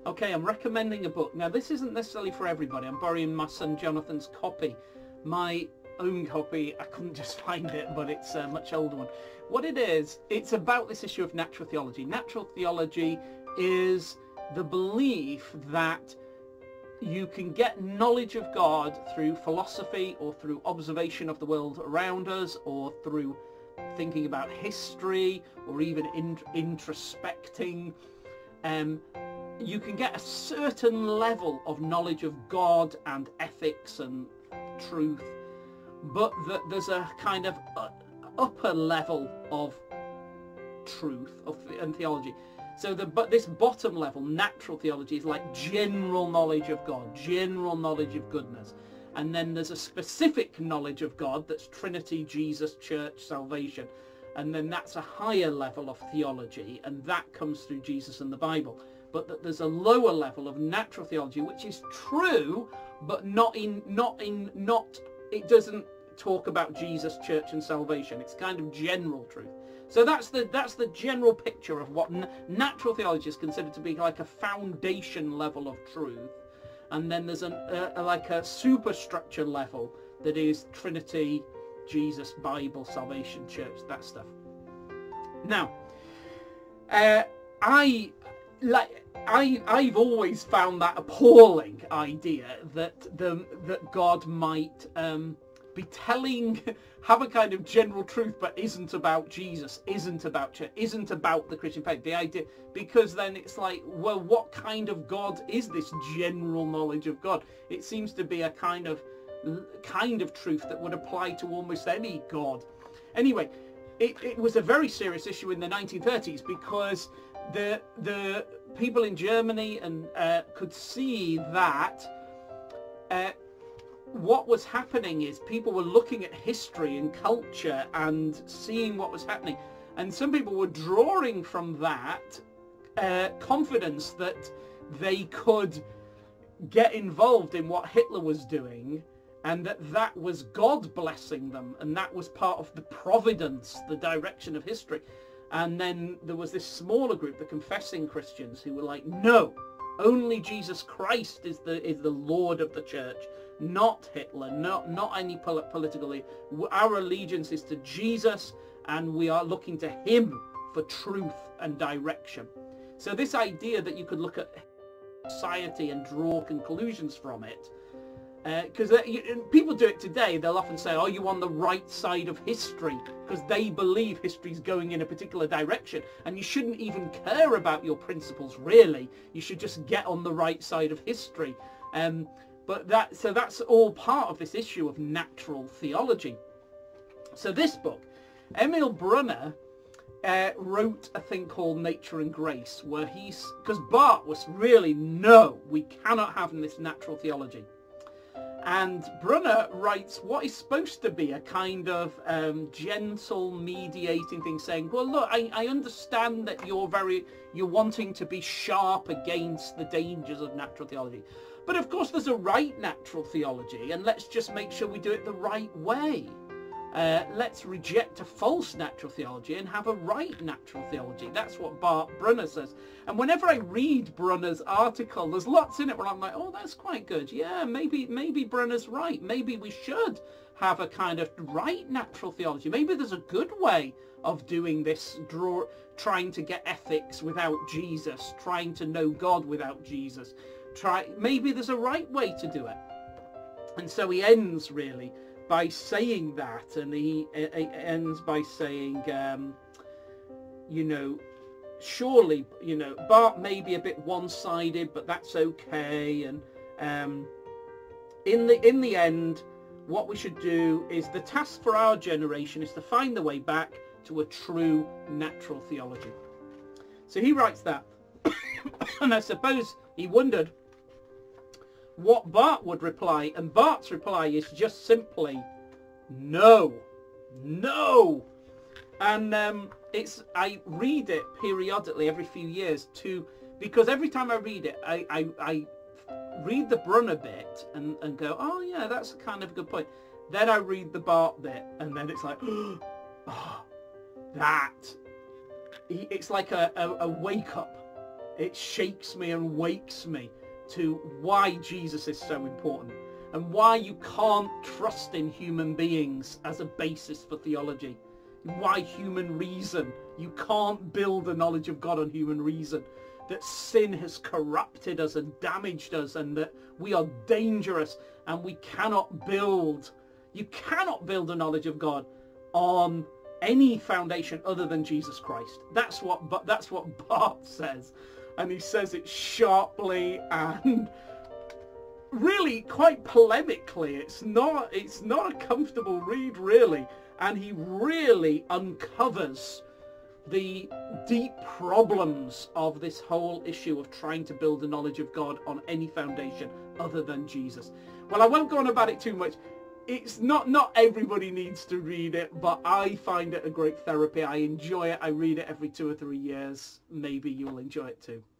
Okay, I'm recommending a book. Now, this isn't necessarily for everybody. I'm borrowing my son Jonathan's copy. My own copy, I couldn't just find it, but it's a much older one. What it is, it's about this issue of natural theology. Natural theology is the belief that you can get knowledge of God through philosophy or through observation of the world around us or through thinking about history or even introspecting. You can get a certain level of knowledge of God and ethics and truth, but that there's a kind of upper level of truth and theology. So this bottom level, natural theology, is like general knowledge of God, general knowledge of goodness. And then there's a specific knowledge of God, that's Trinity, Jesus, church, salvation. And then that's a higher level of theology, and that comes through Jesus and the Bible. But that there's a lower level of natural theology, which is true, but it doesn't talk about Jesus, church, and salvation. It's kind of general truth. So that's the general picture of what natural theology is considered to be, like a foundation level of truth. And then there's like a superstructure level that is Trinity, Jesus, Bible, salvation, church, that stuff. Now, I've always found that appalling idea that God might have a kind of general truth, but isn't about Jesus, isn't about church, isn't about the Christian faith. The idea, because then it's like, well, what kind of God is this general knowledge of God? It seems to be a kind of truth that would apply to almost any God. Anyway, it was a very serious issue in the 1930s because the people in Germany could see that what was happening is people were looking at history and culture and seeing what was happening, and some people were drawing from that confidence that they could get involved in what Hitler was doing, and that was God blessing them, and that was part of the providence, the direction of history. And then there was this smaller group, the confessing Christians, who were like, no, only Jesus Christ is the Lord of the church, not Hitler, not any political leader. Our allegiance is to Jesus, and we are looking to him for truth and direction. So this idea that you could look at society and draw conclusions from it, because people do it today. They'll often say, are you on the right side of history? Because they believe history's going in a particular direction, and you shouldn't even care about your principles, really. You should just get on the right side of history. So that's all part of this issue of natural theology. So this book, Emil Brunner wrote a thing called Nature and Grace, where because Barth was really, no, we cannot have this natural theology. And Brunner writes what is supposed to be a kind of gentle mediating thing, saying, well, look, I understand that you're wanting to be sharp against the dangers of natural theology. But of course there's a right natural theology, and let's just make sure we do it the right way. Let's reject a false natural theology and have a right natural theology. That's what Brunner says. And whenever I read Brunner's article, there's lots in it where I'm like, oh, that's quite good. Yeah, maybe Brunner's right. Maybe we should have a kind of right natural theology. Maybe there's a good way of doing this, trying to get ethics without Jesus, trying to know God without Jesus. Maybe there's a right way to do it. And so he ends really by saying that, and he ends by saying, surely, Barth may be a bit one-sided, but that's okay. And in the end, what we should do is, the task for our generation is to find the way back to a true natural theology. So he writes that. And I suppose he wondered what Barth would reply, and Barth's reply is just simply no. And I read it periodically every few years because every time I read it, I read the Brunner bit and go, oh yeah, that's a kind of a good point. Then I read the Barth bit, and then it's like, oh, it's like a wake up. It shakes me and wakes me to why Jesus is so important and why you can't trust in human beings as a basis for theology. Why human reason. You can't build a knowledge of God on human reason. That sin has corrupted us and damaged us, and that we are dangerous, and we cannot build. You cannot build a knowledge of God on any foundation other than Jesus Christ. That's what Barth says, and he says it sharply and really quite polemically. It's not a comfortable read, really, and he really uncovers the deep problems of this whole issue of trying to build a knowledge of God on any foundation other than Jesus. Well, I won't go on about it too much. It's not everybody needs to read it, but I find it a great therapy. I enjoy it. I read it every 2 or 3 years. Maybe you'll enjoy it too.